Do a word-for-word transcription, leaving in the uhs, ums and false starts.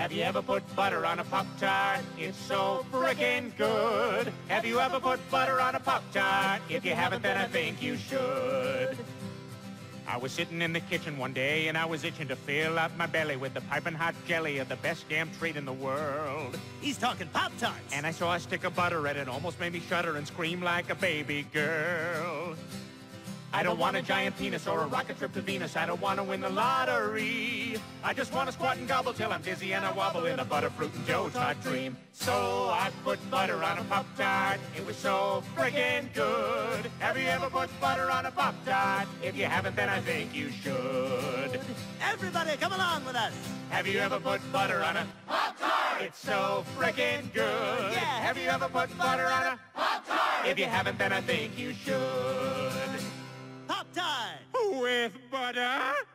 Have you ever put butter on a Pop-Tart? It's so frickin' good. Have you ever put butter on a Pop-Tart? If you haven't, then I think you should. I was sitting in the kitchen one day and I was itching to fill up my belly with the piping hot jelly of the best damn treat in the world. He's talking Pop-Tarts. And I saw a stick of butter and it almost made me shudder and scream like a baby girl. I don't want a giant penis or a rocket trip to Venus. I don't want to win the lottery. I just want to squat and gobble till I'm dizzy and I wobble in a butterfruit and Joe Tart dream. So I put butter on a Pop-Tart. It was so friggin' good. Have you ever put butter on a Pop-Tart? If you haven't, then I think you should. Everybody, come along with us. Have you ever put butter on a Pop-Tart? It's so friggin' good. Yeah. Have you ever put butter on a Pop-Tart? If you haven't, then I think you should. Pop-Tart. With butter?